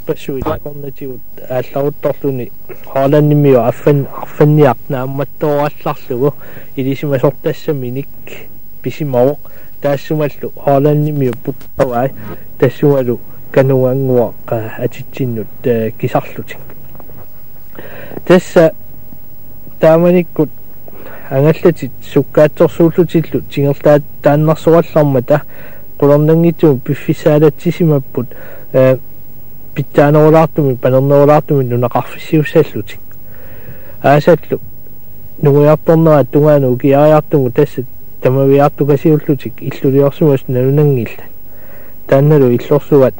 passuit aqornatigut aallaruttorluni hoolannimio affanniarna ammattoorallarlugu ilisimasortassaminik pisimaoq taassumallu hoolannimio puttawai tassumalu kanuanguaq atittinnut kisarlutik tassa taamanikkut angallatit sukkaatsorsuullutillu tingertaat taannarsuallarmata qulornangittumu piffisaalattisimapпут pittaanoolaartumi panernoolaartumi nunaqarfissiussallutik aasallu nuguiartornera tungaanu ukiariartumu tassa tamaviartukasiullutik illuliorsumas nanunangilla taannalu illorsuvat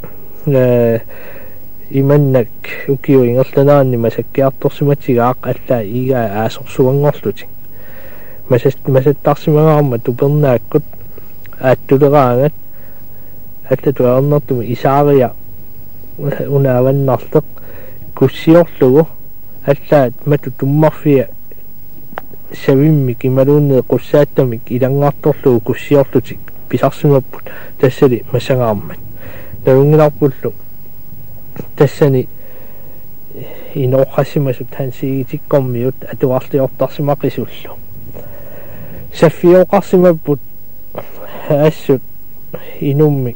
imannak ukiu ingerlanaanni masakkiartorsimatigaaq allaa iigaa aasorsuangorlutik masattarsimagaarma tupernaakkut aattuleraangat allatuarnertumi isaaria unaavannarleq kussiorlugu allaat matu tummarfia savimmik imaluunne qussaattamik ilangaartorlugu kussiorlutik pisarsimapput tassali massagaarmat nalungilarpullu tassani inorqassimasut hansiigitikkormiut atuarliortarsimaqqisullu saffioqarsimapput assut inummi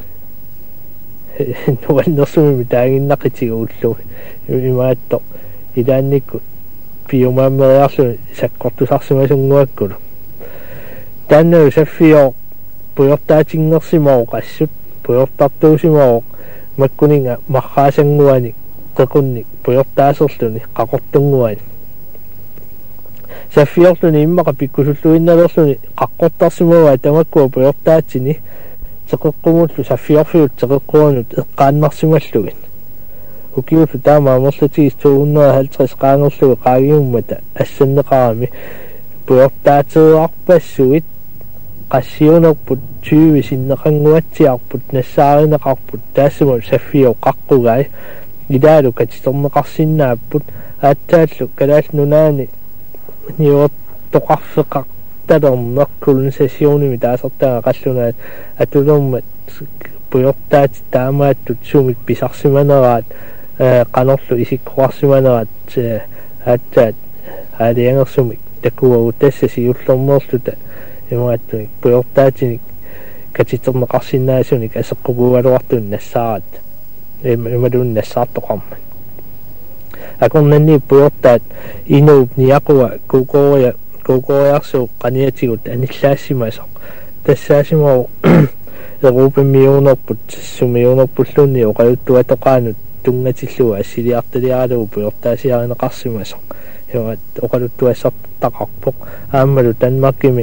nuannersumi taaginnaqitigu imaatto ilaannikku piumaameriarlu sakkortusarsimasunguakkulu taannalu saffio puyortaatingersimooq assut puyortartuusimooq makkuninga marraasanguani qequnnik puyortaaserluni qaqortunguani saffiorluni immaqa pikkusulluinnalerluni qaqqortarsimava tamakkua puyortaatsini teqeqqumullu saffiorfiut teqeqquanut eqqaannarsimallugin ukiullu taamaamerlatigis 250 qaangerlugu qaagiummata assanneqarami puyortaateerarpassuit qassiunerput 20 sinneqanguatsiarput nassaarinneqarput taassama saffio qaqqugai idaalu katiterneqarsinnaapput aattaallu kalaallnunaani niuertoqarfeqaq talernerkulun sessionimi taasertaaga qallunaat atulermat puyortaat taamaattut sumik pisarsimaneraat qanorlu isikkoqarsimaneraat aattaat aaliangersumik takuagu tassasi ullernerluta imaattunik puyortaatinik katiterneqarsinnaasunik aseqqugualuartun nassaarat imalun nassaartoqarman akornanni puyortaat inuup niaqua kuukoriarsuuq qaniatigut anillaassimasoq tassaasimaru eruupammiunerput summiunerpullunni oqaluttuatoqaanut tungatilluga assiliartaliaralugu puyortaasiarineqarsimasoq imaat oqaluttuassartaqarpoq aammalu tanmakkimi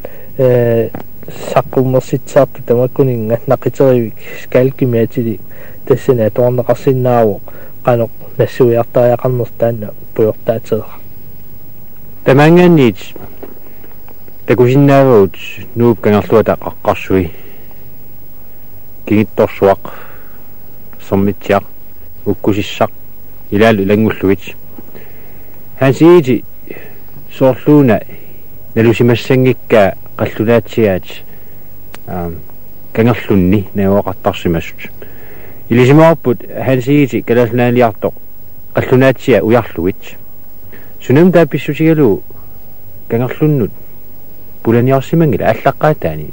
saqqummersitsaartu tamakkuninga naqiteriivik skalkimiatili tassana atoorneqarsinnaaruq qanoq nassuiartariaqarnertaanna puyortaateera tamanganniit takusinnaaruut nuukkangerluata qaqqarsui kingittorsuaq sommitsiaq ukkusissaq ilaalu ilangullugit hansiiti soorluuna nalusimassangikkaa qallunaatsiaat kangerlunni naoqartarsimasut ilisimaarput hansiiti kalalnaaliartoq qallunaatsia ujarlugit sunam taapissutigalu kangerlunnut pulaniarsimangila allaqqaataani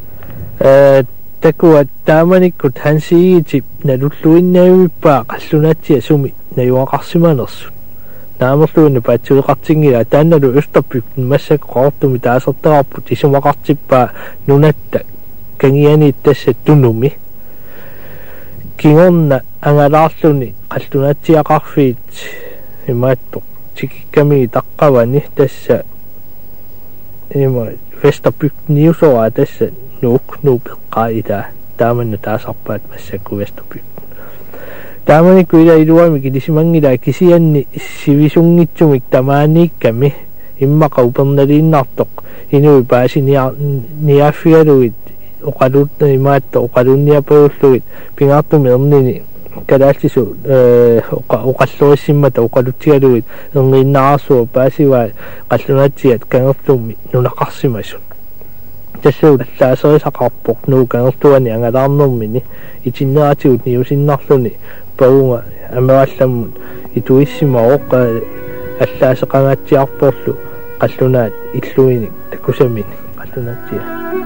takua taamanikkut hansiiti nalulluinnaamippaa qallunaatsia sumi najuaqarsimanersut naamerluunni paatsuleqartingila taannalu ustarpik massaqortumi taasertararput isumaqartippaa nunatta kangiani tassa tunumi kingorna angalaarluni qallunaatiaqarfiit imaattoq tikikkami taqqavani tassa ima vestarpik niusoa tassa nuupeqqaita taamanna taasarpaat massakku vestarpik taamanikku ila iluamik ilisimangila kisianni sivisungitsumik tamaaniikkami immaqa upernaliinnaartoq inui paasiniaffigaluit oqalutna imaatto oqalunniapaulluit pingaartumi ernini kalaallisu oqallurissimata oqaluttigaluit erniinnaarsuo paasivaa qallunaatiat kangerlummi nunaqarsimasun tassuut allaaserisaqarpoq nuu kangertuani angalaarnermini itinneratigut niusinnarluni paunga amerallammun ituissima oqqa allaaseqangatsiarporlu qallunaat illuinik takusamini qallunaatsia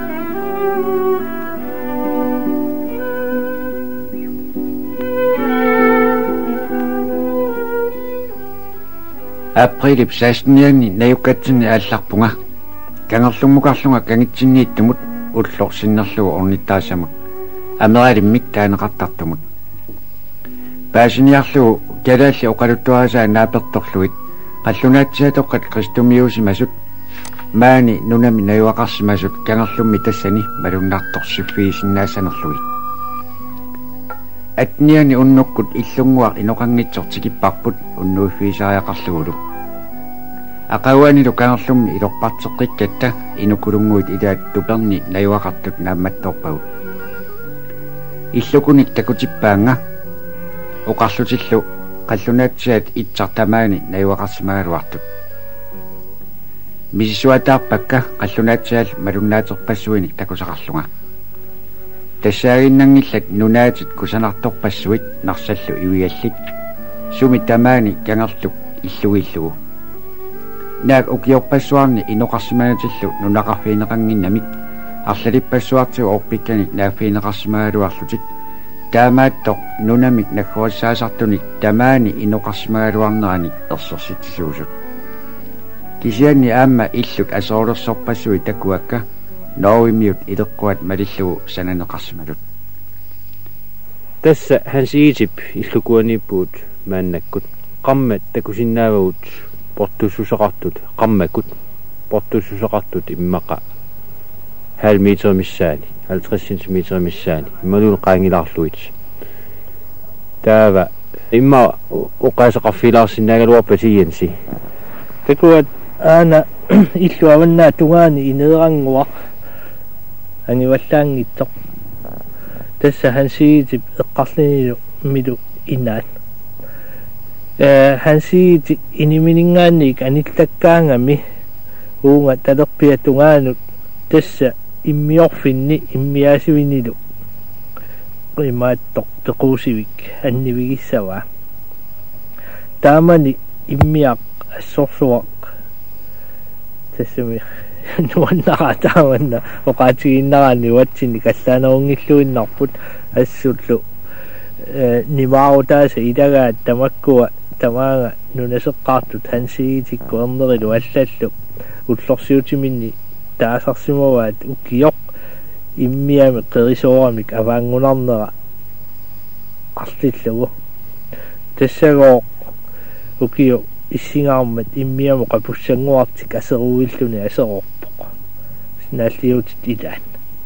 April 16-ni najukkatsini aallarpunga kangerlummukarlunga kangitsinniittumut ullorsinnerlugu ornittaasamut amerialimmik taaneqartartumut paasiniarlugu kalaalli oqaluttuaraasaa naapertorluit qallunaatsiatoqqat kristumiusimasut maani nunami najuaqarsimasut kangerlummi tassani malunnartorsifiisinnaassanerlugi atniani unnukkut illunguaq inoqangitsortikipparput unnuuffiisaariaqarlugulu aqawanilu kangerlummi ilorparteqikkatta inukulunguit ilaat tuperni najuaqartut naammattorpagut illukunik takutippaanga oqarlutillu qallunaatsiat itsartamaani najuaqarsimagaluartut misisuataarpakka qallunaatsial malunnaaterpassuinik takusaqarlunga тассаагиннангиллат нунаатит кусанарторпассуит нарсаллу ивиаллит суми тамаани кангерлук иллугиллугу наак укиорпассуарни иноқарсиманатиллу нунақарфиинеқангиннамик арлалиппассуартиу орпикканик нааффиинеқарсимагалуарлутик таамааттоқ нунамик наккуассаасартуник тамаани иноқарсимагалуарнераник ерсерситсуусут кисианни аамма иллут асоолерсорпассуи такуакка Norimiut ideqquat malillugu sananeqarsimalut tassa hansiitip illukuanipuut maannakkut qammat takusinnaavagut portussuseqartut qammakut portussuseqartut immaqa 0,5 meter missaani 50 cm missaani immalun qaangilaarluit taava imma uqaasaqarfilaarsinnaagaluarpatigiansi takuat aana illuavannaa tungaani ineeranguaq angivallaangittoq tassa hansiitip eqqarlinilu milu inaat hansiiti iniminingaanniik anillakkaangami uunga talerpiatungaanut tassa immiorfinni immiaasivinilu imaattoq tequusivik annivigissavaa taamani immiaq assorsuaq тассами нуаннератааванна оқаатигиннераани ватсини каллаанарунгиллуиннарпут ассуллу нимаутааса илагаат тамаккуа тамаага нунасеққартут хансигитикку ернерилу аллаллу уллорсиутиминни таасарсимаваат укиоқ иммиами қерисоорамик аваангунарнера арлиллугу тассагоо укио иссингаармат иммиамо қапуссангуартик асеруиллуни асерорпоқ синааллиутит илаат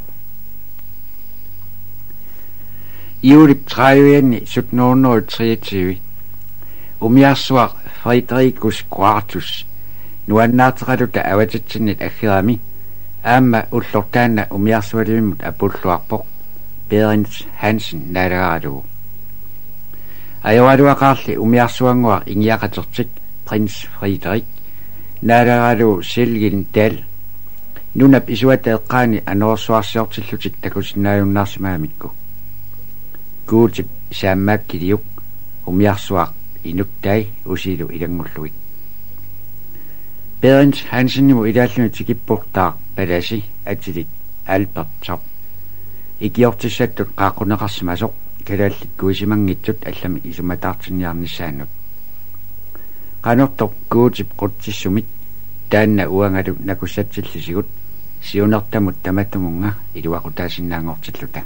Iulip 30 1723 umiarsuaq Friedricus Quartus nuannaarteqaluta avatitsinit aggerami aamma ullortaanna umiarsualimimut apulluarpoq Berens Hansen naalagaalugu ajoaluaqaarli umiarsuanguaq ingiaqatertik Prins Friedrich naalagaalugu Silgin Dal nunap isuata eqqaani anorsuarsiortillutik takusinnaajunnaarsimaamikku kuutip saammakkiliuk umiarsuaq inuktai usilu ilangulluit Berens Hansennimu ilaalluni tikipportaaq palasi atilit Albert Top ikiortissattut qaaqquneqarsimasoq kalaallik kuisimangitsut allami isumataartinniarnissaannut qanortoq kuutip qutsissumit taanna uangalu nakussatillisigut siunertamut tamatumunga iluaqutaasinnaangortilluta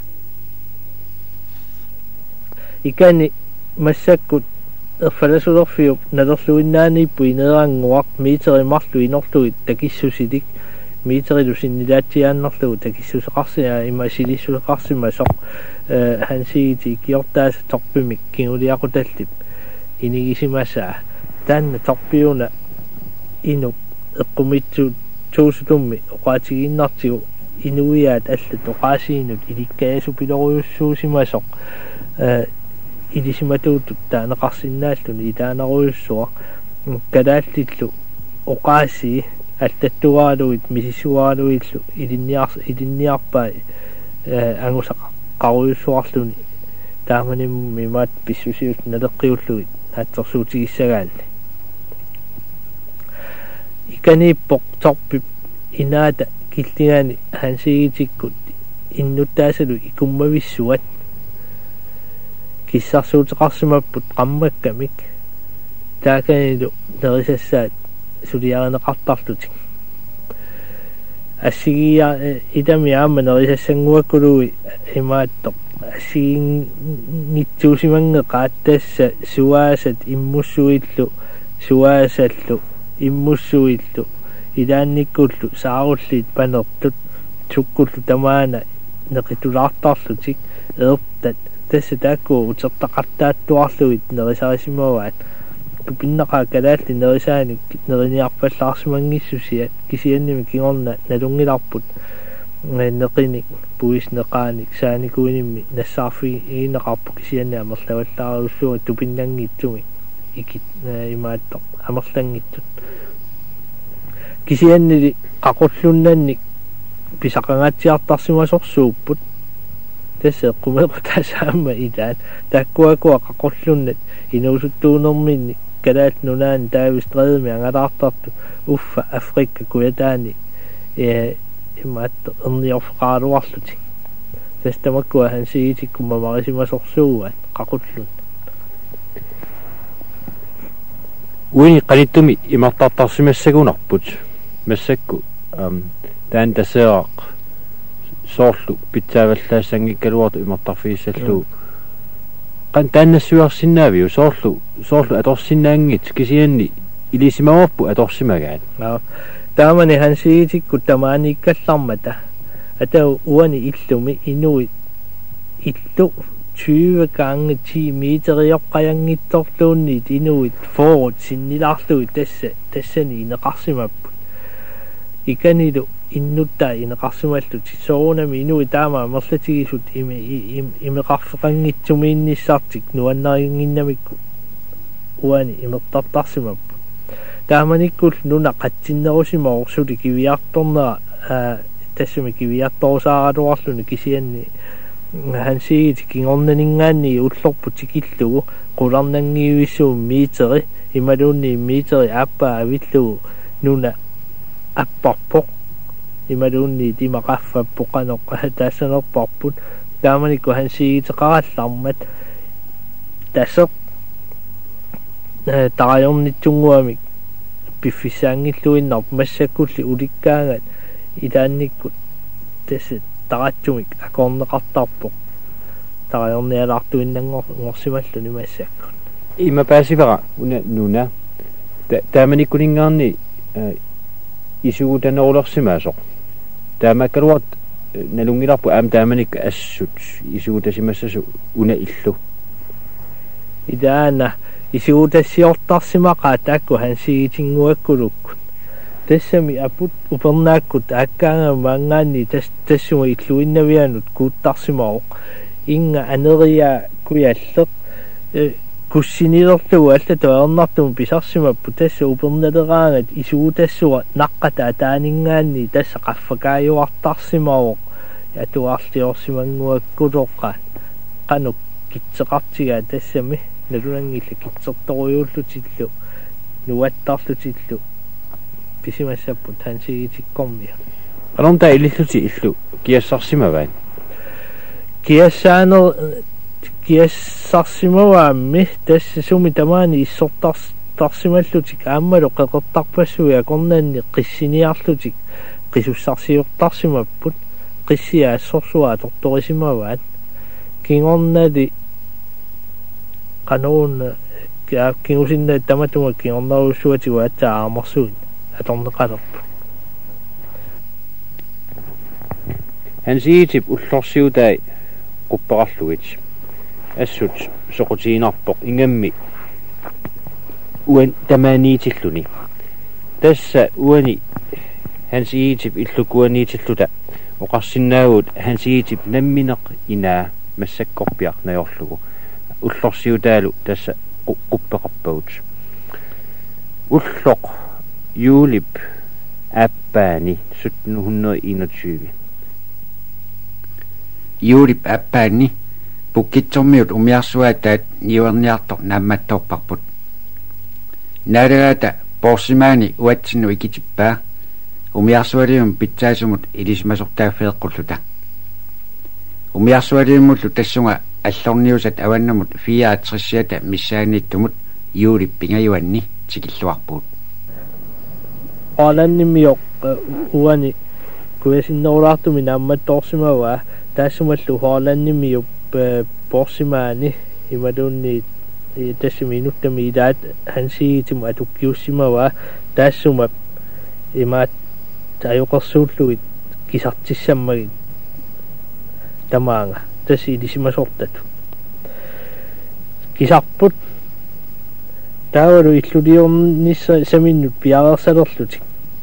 ikani massakkut erfalasulerfiup nalerluinnaanippu ineeranguaq miiterimarlu inorluit takissusitik miiterilu sinnilaatiaannerlugu takissuseqarsia ima silissuseqarsimasoq hansiiti kiortaasa torpimik kinguliaqutallip inigisimasaa taanna torpiuna inu eqqumitsu tuusutummi oqaatiginnartigu inuiaat allat oqaasiinut ilikkaasupiloruyussuusimasoq ilisimatutut taaneqarsinnaalluni itaaneruyussua kalaallillu oqaasi аллаттугааluit мисисугаалуиллу илинниарпаа ангусаққаруйуссуарлуни taamani mimaat pissusiut naleqqiulluit naatsorsuutigissagaalli ikaniippoq torpip inaata kiltingani hansiigitikkut innuttaasalu ikummavissuat kissarsuutiqarsimapput qammakkamik taakanilu nerisassaat suliareneqartarlutik assigia idami aamma nerisassanguakkului imaattoq assiingitsuusimangeqaattassa suaasat immussuillu suaasallu immussuillu ilaannikkullu saarulliit panertut sukkullu tamaana neqitulaartarlutik eertat tässä taakku utertaqartaattuarluit nerisarisimawaat tupinnaqa kalaalli nerisaani neriniarpallaarsimangissusiat kisiannimi kingorna nalungilarput neqini puisneqaanik saanikuinimmi nassaarfi iineqarpu kisianni amerlavallaarulluga tupinnangiitsumi ikit imaattoq amerlangittut kisiannili qaqullunnanni pisaqangatsiartarsimasorsuupput tässä qumequtasaamma itaan takkuakua qaqullunnat inuusuttuunerminni kalaat nunaan taavistreedmi angalaartartu uffa afrikka kuyataani imaatto erniorfqaaluarlutik tässä tamakkua hansiitikkumma marisimasorsuuat qaqullun uini qanittumi imartartarsimassagunarput massakku taan taseaq soorlu pitsaavallaassanngikkaluartu imartarfiissallu qan taannassuarsinnaaviu soorlu atorsinnaangit kisianni ilisimaorpu atorsimagaat taamani hansiitikku tamaaniikkallarmata atau uani illumi inuit illu 20 gange 10 meteriorqajangittorluunniit inuit forut sinnilaarluit tassani ineqarsimappu ikanilu innuttaa ineqarsimallut soorunami inuit taama merlatigisut imeqarfeqangitsumiinnissartik nuannarinnginnamikku uani imertartarsimappu taamanikkul nuna qatsinnerusimaorsuli kiviartornera tassumi kiviartorusaaraluarluni kisianni hansiigit kingornaningaanni ullorputikillugu qularnangiuissuum miiteri imaluunni miiteri appa avillugu nuna apparpoq imaluunni timaqaffappoqanoq taassanerparput taamanikku hansiigiteqarallarmat tasseq tarajornitsunguamik piffissaangilluinnerp massakkulli ulikkaangat ilaannikkut tässä taratsumik akorneqartarpoq tarajornialaartuinnangorsimalluni massakkut ima paasivara nuna taamanikkuningaarni isuutanerulorsimaasoq taamakkaluat nalungilarpu aam taamanikka assut isuutasimassasu una illu idaana isuutassiortarsimaqaa taakku hansigitinguakkulukkut tassami aput upernaakkut akkaangamaangaanni tassuma illuinnavianut kuuttarsimaoq inga aneria kuyalleq kussinilerlugu alla toernartum pisarsimappu tassa upernaleraangat isuutassua naqqata taaningaanni tassa qaffakaajuartarsimaoq atuarliorsimanguakkuloqqaat qanuk kitseqartigaa tassami nalunangilla kitsertorujuullutillu nuattarlutillu pisimassapput hansigitikkormia alonta ililluti illu kiassarsimavain kiassarsimawaammi tässä sumi tamaani issortarsimallutik aammalu qeqertarpassuya kornaanni qissiniarlutik qisussarsiortarsimapput qissiaassorsuaa tortorisimavaat kingornali qanuun kingusinna tamatuma kingornaruussuatigu atsa aamarsuut atorneqalerpu hansiitip ullorsiutai quppeqarlugit assut soqutiinarpoq ingammi uan tamaaniitilluni tässä uani hansiitip illukuaniitilluta oqarsinnaagut hansiitip nammineq inaa massakkorpiaq najorlugu ullorsiutaalu tässä quppeqarpagut ulloq juulip appaani 1721 juulip appaani pukkitsormiut umiarsuataat niuerniartor naammattorparput naalaata porsimaani uatsinu ikitippaa umiarsualium pitsaasumut ilismasortaaffeeqqulluta umiarsualiumullu tassunga allorniusat awannamut 64 missaaniittumut juulippingajuanni tikilluarpuut alannimioq uani kuesinnoraartumi naammattorsimawaa taassumallu hoalannimiup porsimaani imadunni tassumiinuttami ilaat hansiitimu atukkiussimawaa taassuma imaat tajuqersuulluit kisartissammagit tamaanga tassi ilisimasortatu kisarput taavalu illuliornissa saminnut piareersalerlutik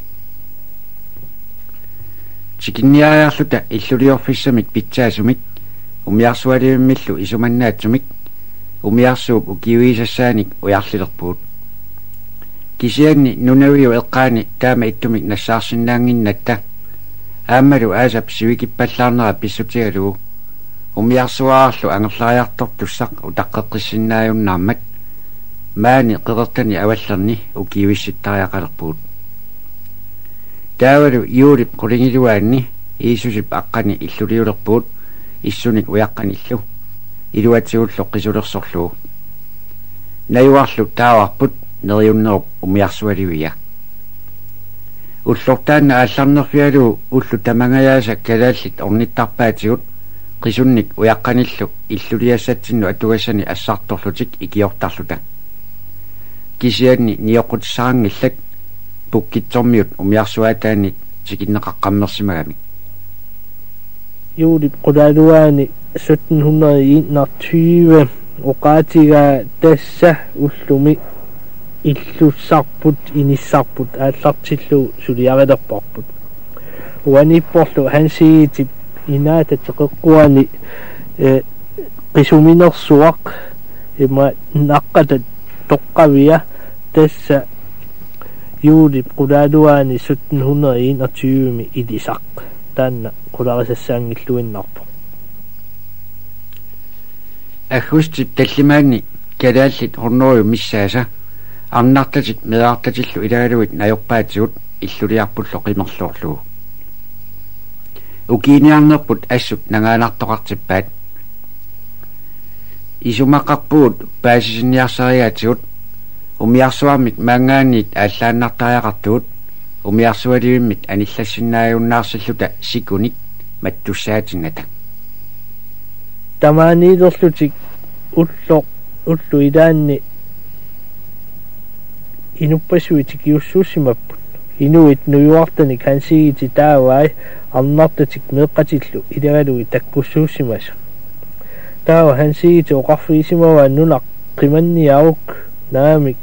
tikinniariarluta illuliorfissamik pitsaasumik umiarsualiummillu isumannaatсумик umiarsuup ukiuisассааник ujarlilerpuut kisianni nunaviu eqqaani taama ittumik nassaarsinnaanginnatta aammalu aasap sivikippallarnera pissutigalugu umiarsuaarlu angerlariartor tussaq utaqqeqqissinnaajunnaarmat maani qeqertani avallerni ukiuissittariaqalerpuut taavalu juulip qulingiluaanni iisusip aqqani illuliulerpuut issunik uyaqqanillu iluatiullu qisulersorlugu nayuarlu taawarput neriunnerup umiarsualiuia ullortaanna aallarnerfialugu ullu tamangayaasa kalaallit ornittarpaatigut qisunnik uyaqqanillu illuliassatsinnu atugassani assartorlutik ikiortarluta kisianni nioqutissarangillat pukkitsormiut umiarsuataanit tikinneqaqqammersimagami juulip qulaluaani 1721 uqaatiga tassa ullumi illussarput inissarput aallartillu suliarilerparput uanipporlu hansiitip inaata teqeqquani qisuminersuaq ima naqqata toqqavia tassa juulip qulaluaani 1721 ilisaq taanna qularisassaangilluinnarpo аггустип таллимаанни калааллит хорноориу миссааса арнартатит медаартатиллу илагалуит наёрпаатигут иллулиарпулло қимерлоорлугу укиниарнерпут ассут нагаанартоқартиппаат исумақарпуут паасисинниарсариаатигут умиарсуармит маангаанниит ааллааннартариақартугут умиарсуалиуммит аниллассиннааюннаарсиллута сикуник маттуссаатинната тамааниилерлутик уллу идаанни инуппасуитик юссуусимаппут инуит нуюартани кансигити таавай арнартатик меэккатиллу илагалуи таккуссуусимаса таава хансигити оқарфиисимаваа нунақ қиманниаук наамик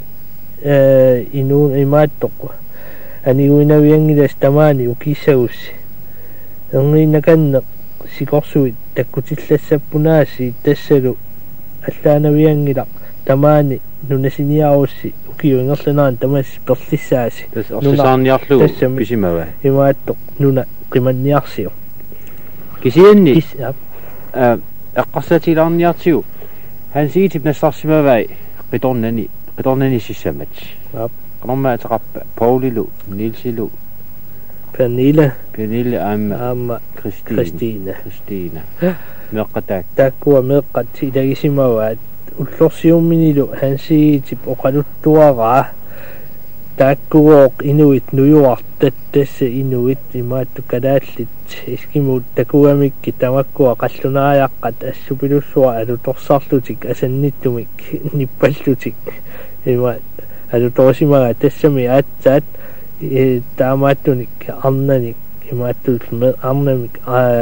инуун имааттоққу аниуинавиангилас тамаани укиссагусси эрнинаканне сикорсуит таккутиллассаппунааси тассалу аллаанавиангилақ тамаани нунасиниарусси укиуингерланаан тамас перлиссааси орсисаарниарлугу писимава имааттоқ нуна қиманниарсиу кисианни эққарсатилаарниартигу хансигитип нассарсимавай қиторнани сиссамат qanamma ataqappa Paulillu Nilsillu Pernille aamma Christine meqqataak takkua meqqat idagisimawaat ullorsiumminilu hansiitip oqaluttuaraa takkuoq inuit nuyuartat tassa inuit imaattu kalaallit iskimuut takuamikki tamakkua qallunaajaaqqat assupilussua alutorsarlutik asannittumik nippallutik imaat alutorsimaga tassami aatsaat taamaattunik arnanik imaattul med arnamik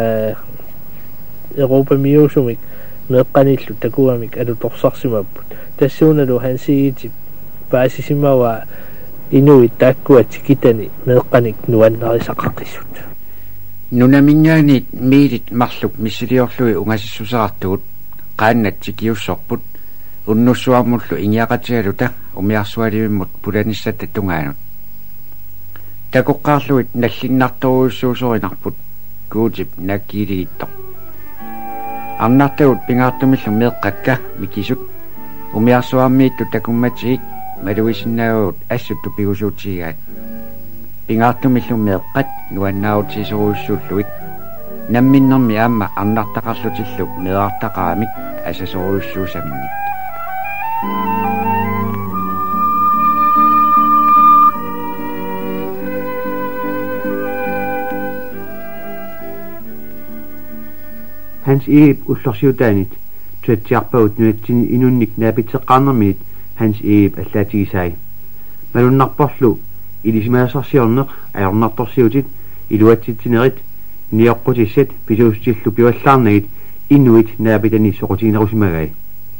Europa miusumik meqqanillu takuamik alutorsarsimapput tassuunalu hansiitip paasisimawa inuit takkuat kitani meqqanik nuannarisaqaqissut nunamingaanit miilit marluk missiliorlui ungasissusarartugut qaannat sikiussorput unnussuarmullu ingiaqatigaluta umiarsualivimmut pulanissat tungaanut takoqqaarluit nallinnartoruussuusorinarput kuutip nakkiiliitto арнартагут пингаартумиллу меэккакка микисут умиарсуармиитту такумматигик малуисиннаагут ассутту пигусуутсигаат пингаартумиллу меэккат нуаннаавутисоруйуссууллуик намминнэрми аама арнартақарлутиллу меаартақаамик асасоруйуссуусаминник Hans eeb ullorsiutaanit tuatsiarpagut nuatsini inunnik naapitseqqaarnerminit hans eeb allaatigisai malunnarporlu ilisimaasarsiorneq ajornartorsiutit iluatsitsinerit niorqutissat pisuustillu piuallaarnagit inuit naapitani soqutiinerusimagai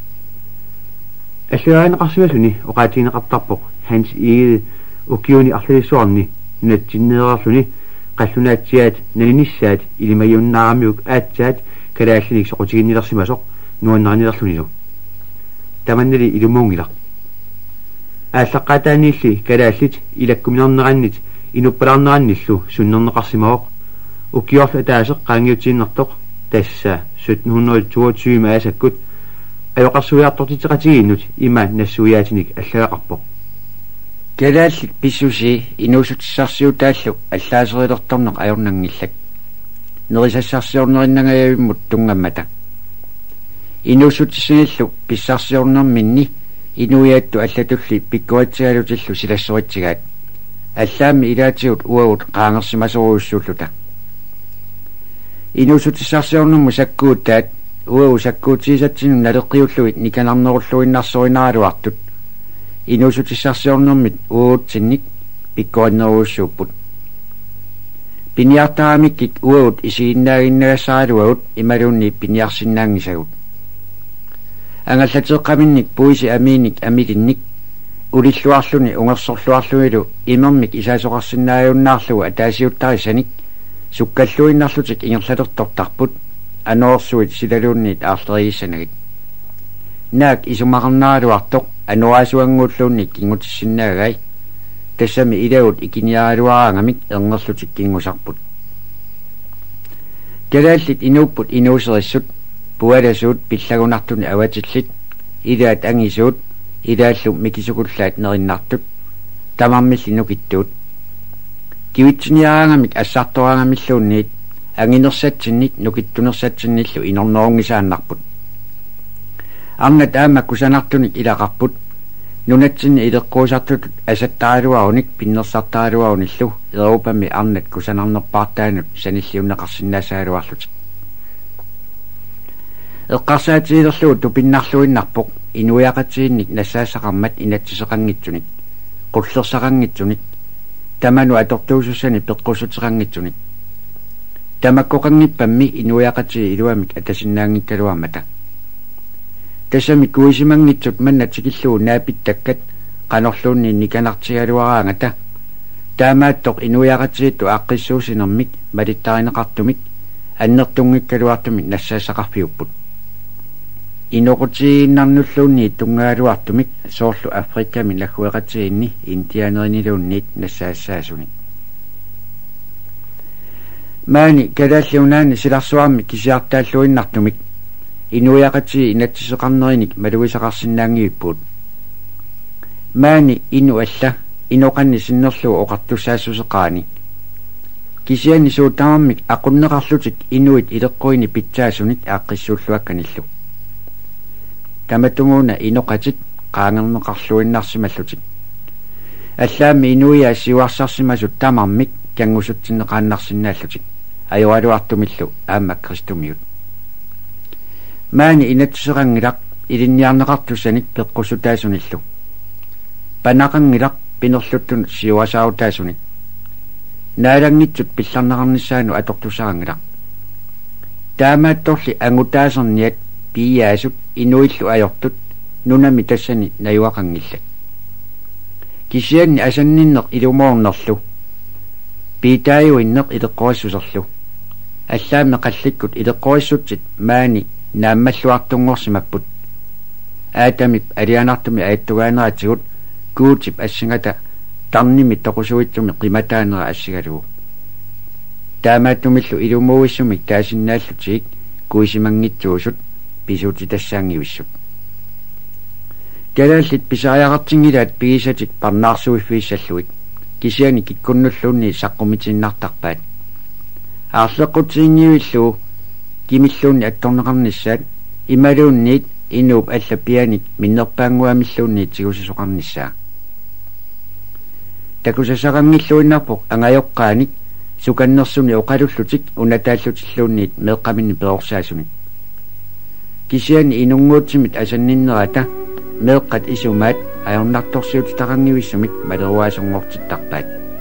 аллуаанеқарсимасуни оқаатиинеқартарпоқ hans eeb ukiuni арлисуарни нунатсиннеерарлуни qallunaatiat naninnissaat ilimajunnaaramiuk aatsaat kalaallnik soqutiginnilersimasoq nuannarnilerlunilu tamannali ilumuungilaq аассаққатааниилли калааллит илаккуминернерannit инуппалаарнерannillu суннернеқарсимаоқ укиорла таасеқ qaangiutiinnertoq тасса 1722 маасаккут ajоқарсуиартортитеқатигииннут има нассуяатиник аллагақарпоқ калааллит писсуси инуусутиссарсиутааллу аллаасерилерторнеқ ajornangillak нерисассарсиорнериннагаяиммут тунгаммата инуусутиссиниллу писсарсиорнерминни инуяатту аллатулли пиккуатсигалутиллу силассоритсигаат аллаами илаатигут уагут qaangersimasoruussuulluta инуусутиссарсиорнерму саккуутаат уагу саккуутсисатсину налеққиуллуит никанарнеруллуиннарсоринааруартут инуусутиссарсиорнермит уутсинник пиккуаннеруусsuupпут пиниартаамиккик уагут исигиннаагиннагассаалуагут ималуунни пиниарсиннаангисагут ангаллатеэққаминник пуиси амииник амилинник улиллуарлуни унгерсорлуарлуилу имермик исаасоқарсиннааюннаарлугу атаасиуттарисаник суккаллуиннарлутик ингерлалертортарпут анорсуит силалуунниит аарлерииссанагит наак исумақарнааруартоқ ануаасуангууллуунник кингутиссиннаагай тассами илагут икиниаалуараангамик эрнерлутик кингусарпут калааллит инууппут инуусериссут пуаласуут пиллагунартуни аватиллит илаат ангисуут илааллу микисукуллаат нериннартут тамармилли нукиттуут кивитсиниараангамик ассартораангамиллуунниит ангинерсатсинник нукиттунерсатсинниллу инорноонгисааннарпут арнат аама кусанартуник илақарпут нунатсинни илеққуусартут асаттаалуаруник пиннерсартаалуаруниллу еропами арнат кусанарнерпаартаанут саниллиуннеқарсинаасаалуарлутик эққарсаатиилерлуу тупиннарлуиннарпоқ инуяқатиинник нассаасақармат инатсисеқангитсуник қуллерсақангитсуник таману атортуусуссани пеққусутеқангитсуник тамаккоқангиппамми инуяқати илуамик атасиннаангиккалуармата тасами куисимангитсут маннатикиллуу наапиттаккат qanorluunni nikanartigaluaraangata таамааттоқ инуяқатиитту аққиссуусинермик малиттаринеқартумик аннертунгиккалуартумик нассаасақарфиуппут иноқутииннарнуллуунни тунгаалуартумик соорлу африкками лаггуеқатиинни индианеринилуунниит нассаассаасуник маани калааллунаани силарсуарми кисиартааллуиннартумик инуяқати инатсисеқарнериник малуисақарсинаангииппут маани ину алла иноқанни синнерлуу оқартуссаассусеқаани кисиани суутааммик ақуннеқарлутик инуит илеққуини питсаасуник ааққиссууллуакканиллу таматумууна иноқатит qaangerneqarluinnarsimallutik аллаами инуиа сиуарсарсимасут тамармик кангусутсиннеқааннарсинааллутик аюалуартумиллу аама кристумиут маани инатсеқангилақ илинниарнеқартуссаник пеққусутаасуниллу панақангилақ пинерлуттун сиуасаутаасуник наалангитсут пилларнеқарниссаану атортусарангилақ таамаатторли ангутаасерниат пияасут инуиллу ajortut нунами тассани наюақангиллак кисианни асанниннеқ илумоорнерлу питааюиннеқ илеққуассусерлу аллаами қалликкут илеққуассутсит маани нааммаллуартунгорсимаппут аатамип алианартуми ааттугаанератигут куутип ассигата тарними тоқусуитсуми қиматаанера ассигалугу таамааттумиллу илумууиссумик таасиннааллутигик kuisimangitsuusut pisuuti tassaangiuissut kalaallit pisariaqartingilaat pigisatit parnaarsuiffiissalluit kisiani kikkunnulluunni saqqumitinnartarpaat aarleqqutiingiuillu kimilluunni attorneqarnissaat imaluunniit inuup allapianik minnerpaanguamilluunniit sigusisoqarnissaa takusasaqangilluinnarpoq angajoqqaanik sukannersuni oqalullutik unataallutilluunniit meeqqamini peorsaasunik kisiani inunguutsimit asanninnerata meeqqat isumaat ajornartorsiutitaqangiuissumik maleruaasongortittarpaat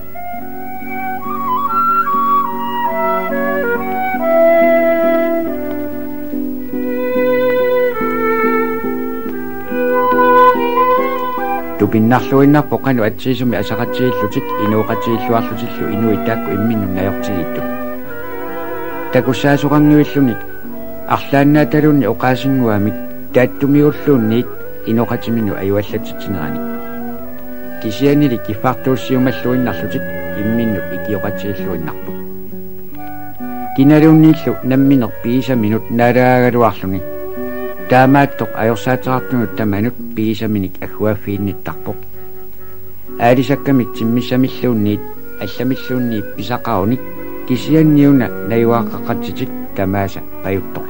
tupinnarluinnarpoq qanu atsiisumi asaqatiillutik inuuqatiilluarlutillu inuitaakku imminnu ngajortigittu takussaasoqangiuillunik арлааннааталуунни оқаасингуамик тааттумиуллуунниит иноқатимину аюаллатитсинерани кисианили киффартууссиумаллуиннарлутик имминну икиоқатииллуиннарпут киналууннииллу намминер 50 минут налаагалуарлуни таамааттоқ ajorсаатерартунут таманут 50 минут аггуаффиинниттарпоқ аалисаккамик тиммиссамиллуунниит алламиллуунни писақаруник кисианниуна наюааққақатситик тамааса паютторлу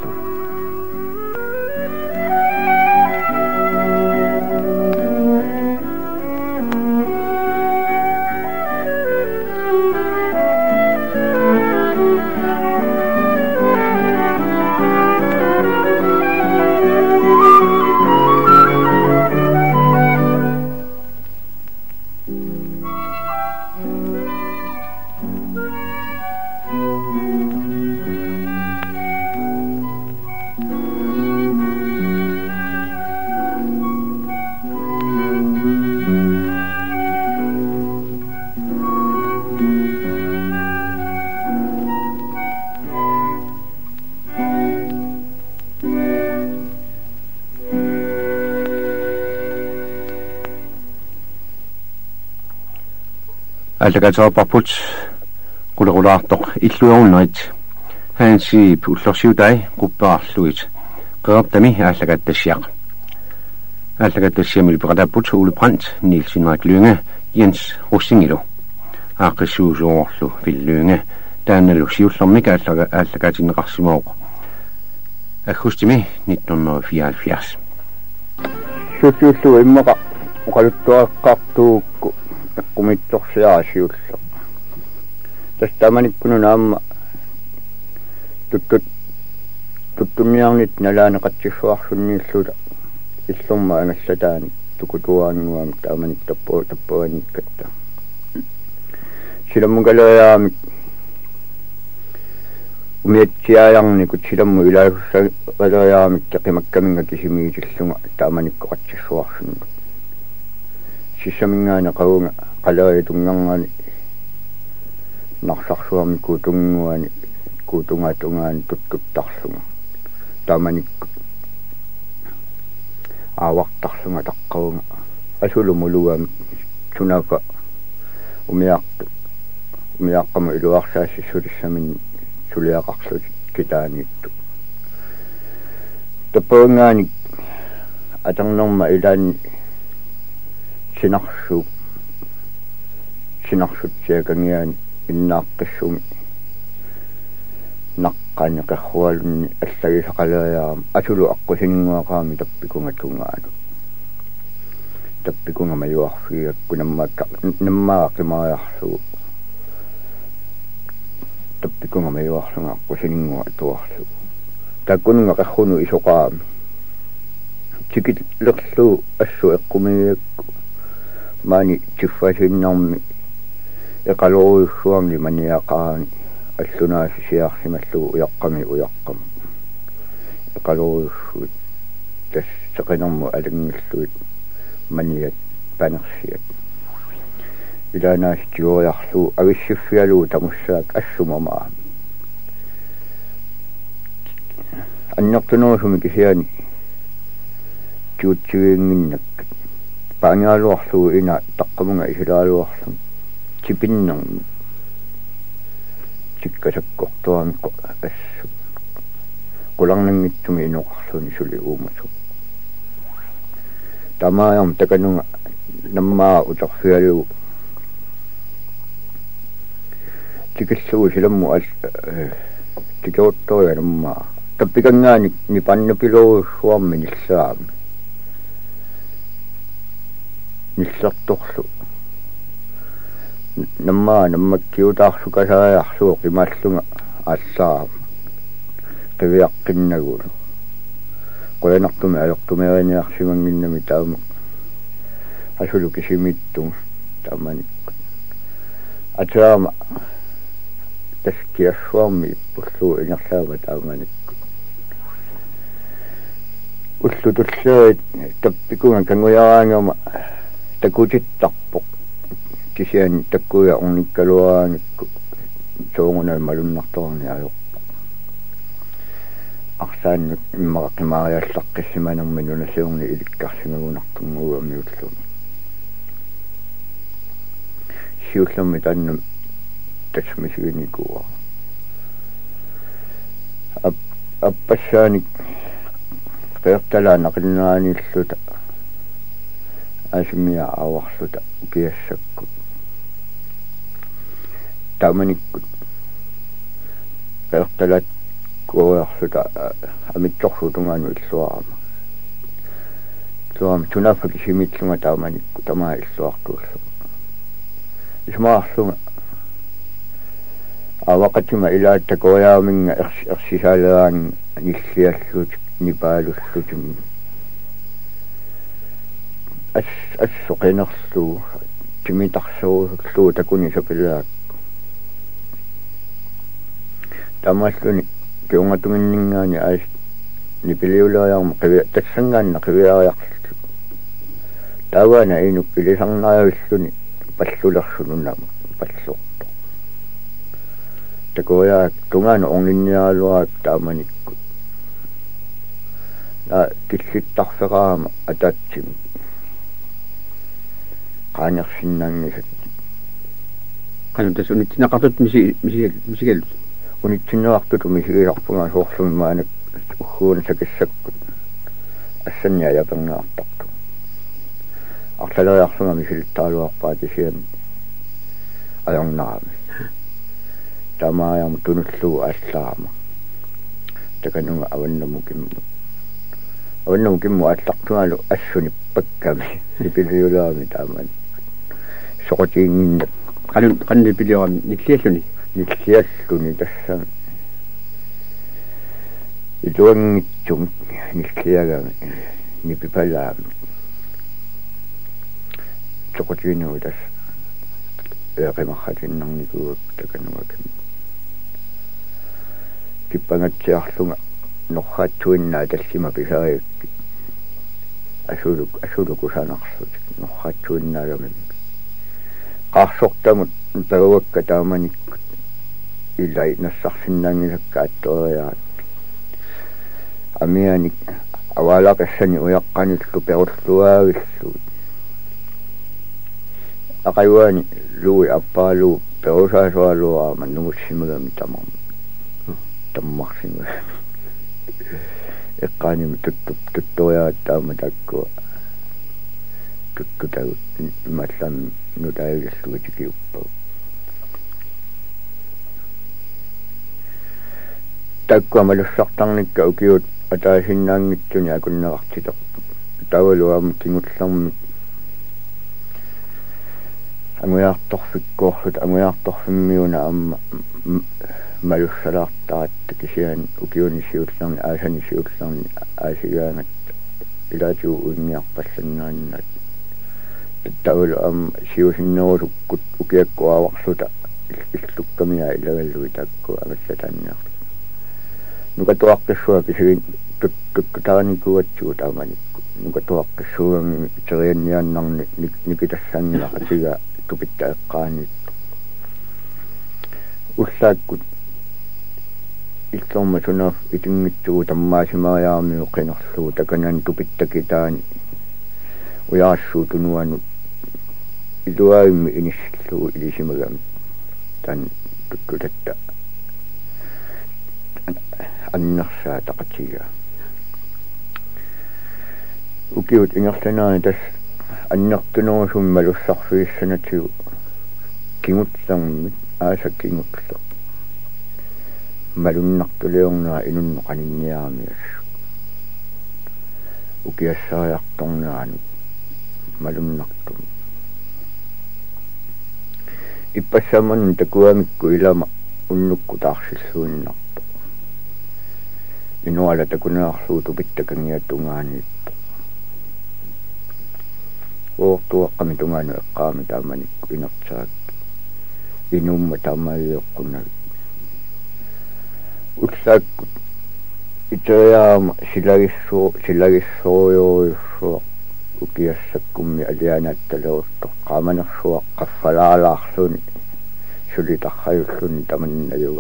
аллагатаапарпут qulaqulaartoq illuorunnerit haansi pullorsiutai quppaarluit qeertami aalagattassiamil peqatapput Ole Brandt Niels Henrik Lynge Jens Russingilu aaqissuusuorlu villynge taannalu siullermik allagatinneqarsimooq agustimi 1974 suusullu immaqa uqaluttuaqqartuukku aqumittorsiaasiulla tastamanikkunun aamma tuttunniarnit nalaaneqatsissuarsunniillula иллорма ангассатаани тукутуаангуами тааманик таппуаниккатта силаммугалаяамик умиатсиаярникут силамму илаагуссагалаяамик тақимаккаминга кисимиитиллунга тааманиккоқатсиссуарсуннут сиссамингаана қавунга қалаая тунгааргаани нарсарсуарми кутунгуани кутунгаатунгаани туттуттарлунга тааманикку авартарлунга таққавунга асулумулуами тунака умиаққама илуарсаассисулиссамин сулиақарлут китаанитту таппаунгаани атарнерма илаани синарсутсиакангиаани иннааққиссуми наққаани қарруалунни аллагисақалаяам асулу аққусингуақаами таппикунга тунгаану таппикунга маюарфиакку наммаақимааярлу таппикунга маюарлунга аққусингуа туарлу таккунунга қарруну исоқаами тикиллерлу ассу эққумиакку маани тиффасиннарми эқалоруйуссуарни маниақаани аллунаасисиарсималлу уяққами эқалоруйуссуит тас теқинэрму алангиллуит маниат панерсиат илаанаастиуриарлу ависсиффиалуу тамуссаак ассумамаа аннертунерусуми кисиани тиутсигингиннак пааниалуарлу ина таққамунга исилаалуарлу типиннерми тиккасаккортуамикко ассу qullarnanngitsumi inuqarluni suli uumatu tamaayam takanunga nammaa utarfialu tikillugu silammu tikoottoya nammaa tappikangaani nipannupiluussuarmi nillaami nillartorlu nammakkiutaarsukasaayarsuuq imallunga aallaama qiviaqqinnaguulu qoyanartumi ayortumerianiarsimanginnami taama asulu kisimittung taamanikku ataama taskiassuarmi ippullu inerlaama taamanikku ullutullerit tappikunga kanguyaraangama takutittarpoq kisiani takkuya ornikkaluaraangikku soongunal malunnartorni ajorpoq arsaannut immaqaqimariallaqqissimanermi nunasiorni ilikkarsimagunartunguuamiullumi siullermi tannam tasmisiginikuwa appasaanik qeertalaanaqinnaaniilluta asimia awarluta ukiassakku taamanikkut qeertalat kuarluta amittorsutungaanu illuarama tunafaki simillunga taamanikku tamaa illuartuullu ismaarlunga awaqatima ilaattakoyaaminga ersisalaang nilliallut nipaalullutum assoqinerlu timitarsuullu takuni sapilaak tamalluni kiungatunginningaani aas nipiliulaayarma tassangaanna qiviariarlu taavaana inuk ilisarnaavilluni pallulersununama palluorto takoyaak tungaana orninniaaluaak taamanikku na killittarferaama atatsimi qaanersinnangisat qanutas unitsinaqartut misigellut unitsinneartutu misigilarpunga suorlumimaanak uhuun sakissakkut assanniajapernaartartu artaleriarsunga misilittaaluarpaatisian ajornaami tamaajarmu tunullugu aallaama takanunga avannamukimmu aallartungalu assuni pakkami nipiliulaami taaman soqotiinginnak qannipiliorami nillialluni tassami iluangitsum nilliagami nipipalaami soqotiinugu tas eqimarratinnarnikuuk takanungakam kippangatsiarlunga norraatsuinnaa tallima pisaajukki asulukusanarlut norraatsuinnaagami qaarsortamut peruakka taamanikkut ilai nassarsinnangisakka attoriaat amianik awaalaqassani uyaqqanillu perulluaavilluut aqayuani lui appaalu perusaasualuaama nungussimaami tammarsimagami eqqaanimi tuttoriaat taama takkua tuttutagut imallam nutaagigalluutikiuppau takkua malussartarnikka ukiut ataasinnaanngitsuni akunnerartitoq tavaluaam kingullarmi anguyaartorfikkuorlut anguyaartorfimmiuna amma malussalaartaat kisian ukiunisiullarni aasanisiullarni aasigaangat ilaatuu uingiarpallannaannat tavaluaam siusinnerusukkut ukiakkuavarluta illukkamia ilagallui takkua amassatannearlu nukatuaqqissua kisigin tukkutaanikuatsuu taamanikku nukatuaqqissuugami terianniannarni nikitassanginaqatiga tupitta eqqaanittu ullaakkut illorma sunaaf itingitsugu tammaasimaariarmiu qinerlugu takanan tupittakitaani uyaassuutunuanut iluaagimmi inissillugu ilisimagami tan tuttutatta annersaa taqatiga ukiut ingerlanaani tas annertunoosummalussarfiissanatu kingutsarmit aasakkingutsaq malunnartuliornaa inunnoqaninniaamias ukiassariartornaanu malunnartum ipassaman takuamikku ilama unnukku taarsilluinnarpo inuala takunaarluutu pittakangiatungaaniippo oortuaqqami tungaanu eqqaami taamanikku inertaakki inumma taamaayoqqunagi utsaakku itayaama silagissuoyuussuo ukiassakkummi alianaattalorto qaamanersuaq qaffalaalaarluni sulitarrayulluni tamannayuga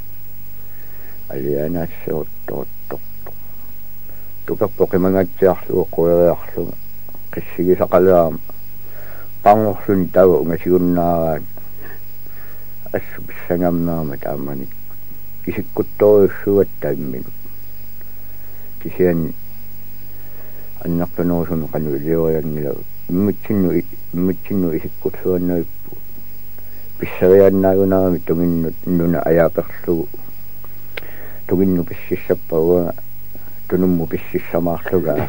alianaatseortortorto tukarpoqimangatsiarluo qoyariarlunga qissigisaqalaama qangorluni tawa ungasigunnaagaan assupissangamaama taamanik isikkuttoriussuattaimmin kisiani annartunoosumi qanuilioriannila immitsinnu isikkutsuannaippu pissariannaagunaami tunginnut nuna ajaaperlugu tunginnu pississapparuanga tunummu pississamaarlugaa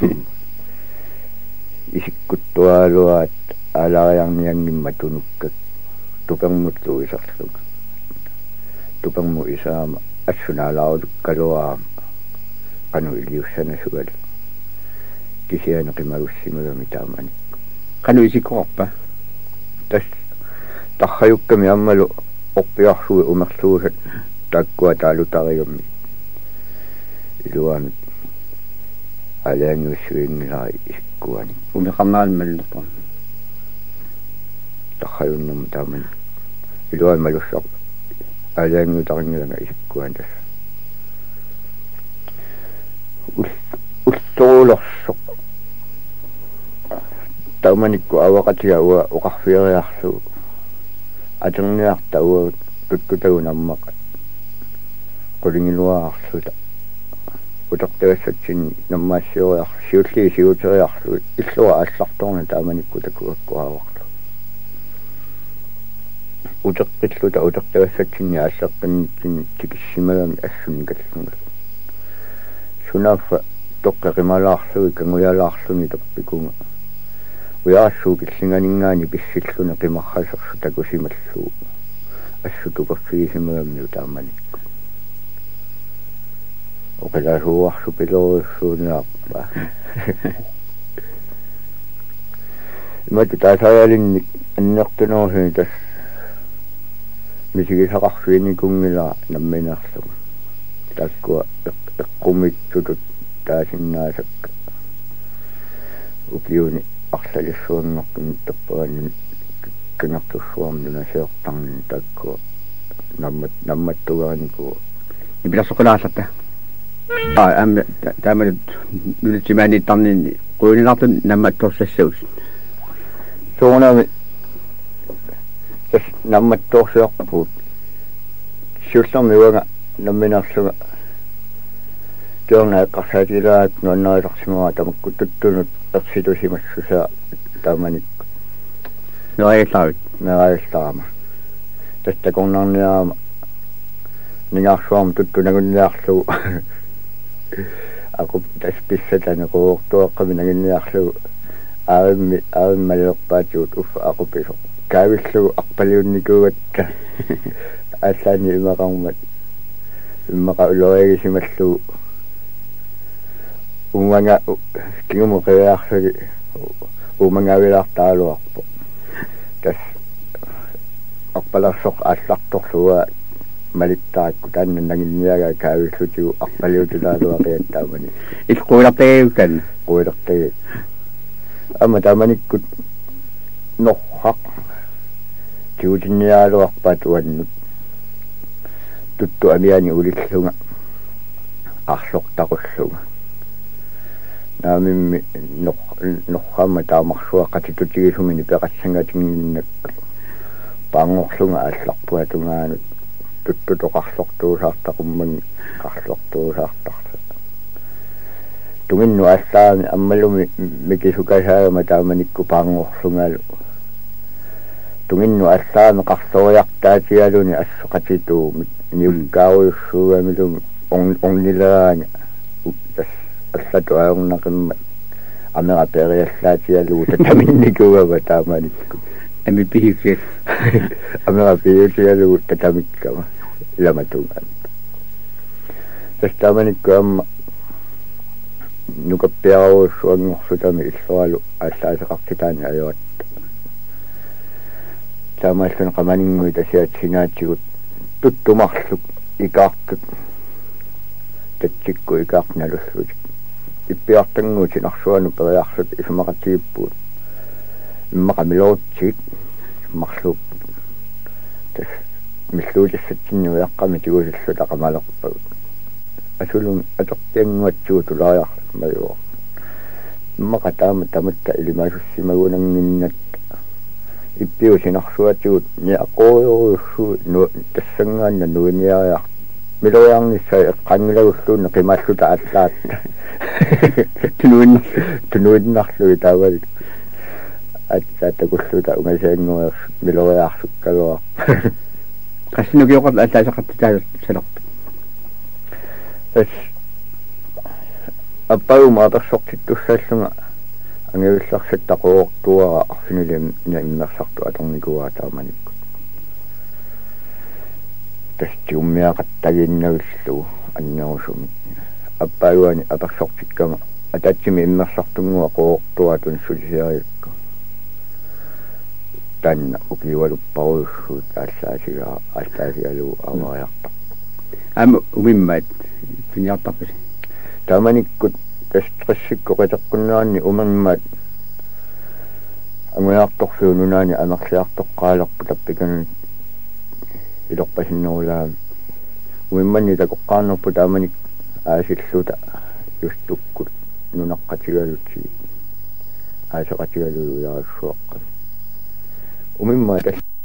isikkuttualuaat alaariarniangimma tunukkak tupermutluisarluga tupermu isaama assunaalaarulukkaluaama qanuiliussana kisiani qimagussimaami taamani qanu isikkorpa tas tarrayukkami ammalu orpiarlui umerluusat takkua taalutariummi iluaami alaangiussuingilaa isikkuani umiqarnaanmallerpa tarrayunnam taamani iluaami malussaq alaangiutaringilanga isikkuan tas ulluulorsoq taumanikku awaqatia ua uqarfiariarlu aterniarta ua tuttutagunammaqa qulingiluaarluta utartagassatsin nammaassioriar siuteriarlu illua allartorna taumanikku takuakkuaawaqlu uteqqilluta utartagassatsinni aalleqqinnikkin tikissimagami assunikallungal sunaffa toqqeqimalaarlui kanguyalaarluni tappikunga uyaassuukillinganingaani pissilluni qimarrasersu takusimallu assutuperfiisimagami taamanikku oqilasuuarsu pilorissuuniarpa imatu taasayalinnik annertunoosini tas misigisaqarfiinikungila namminerluga takkua eqqumittutut taasinnaasakka ukiuni арлалиссуангоркин таппаани кингартусsuarmuna seortarnin takkua nammattugaaniku ибилассоқилаалларта амма таамалут нулитимаани тарнини quunilартун намматторсассагус соонами тас намматторсиарпут сиуллэрмиуага намминарлуга тёрнаа эққарсаатилаат нуаннааларсимуа тамаккуттуттунут ерситусимассуса тааманик нараиллаама тастакорнарниаама нингарсуарм туттунагунниарлугу акуп тасписсатанеқуортуаққами нагинниарлугу ааммалеқпаатиут уффа акуписо каавиллугу арпалиунникуугатта ааллаани имақармат иммақа улоригисималлугу уманга кингумоқиаарлуги умангавилартаалуарпо тас арпаларсоқ аалларторлуа малиттаакку таанна нагинниага каавиллутигу арпалиутулаалуақиаттаамани исқуилартагиуттан қуилертаги ама тааманиккут норхақ тиутинниаалуарпаат уаннут тутту амиани улиллунга арлортақуллунга наамимми норхаама таамарсуаққатитутигисумини пеқассангатингиннак паангорлунга аалларпуатунгаанут tuttu toqarlortuusaarta qumman qarlortuusaarta tuminnu assaami ammalumi mikisukasaama taamanikku paangorlungaalu tuminnu assaami qarsooriartaatialuni assoqatituu niukkaaruussuugamilum onnilaani tas assatu aornaqimma amerapeeriallaatialu tataminnikugava taamanikku Emi pihikset. Amerapeerialu tatamikkama lamatungan tastaamanikku amma nukappiaruussuangorlutami illualu allaaseqartitaani ajuatta taamaallan qamaninngui tasiatsinaatigut tuttumarluk ikaartut tatsikku ikaartnalullut ippiartanguutin arsuanu periarsut isumaqatiippuut immaqamilootsit marluk tas milluutissatsinnu yaqqami tigusillut aqamalerput asulun atortianguatsuutulaajar majuo immaqataama tamatta ilimasussimagunanginnat ippiusinarsuatigut niaqoorussu tassangaanna nuiniajar milojarnissa eqqangilagullunne qimalluta allaat tunuinnarlui taavali atsaatakulluta ungasaanguers milojarsukkagua Qassinukiuqat allaasaqattitaas salerpa. as appauma apersortittussaallunga angiullarsattaqoortuara arfinilem immersartu atornikuaa taamanikku tastiummiaqattaginnagillu annerusumi appaaluani apersortikkama atatsimi immersartungua qoortuatun sulisiariakku tanna ukivalupparuussuut allaasialu avariarta Am umimmat piniartarpasi. taamanikkut tastrassikkoqiteqqunnaanni umammaat anguyaartorsuununaani amerliartoqqaalerpu tappikan ilorpasinnerulaami umimmanni takoqqaarnerpu taamanik aasilluta justukkut nunaqqatigalutsi aaseqatigalu uyaarsuaqqan umimmaat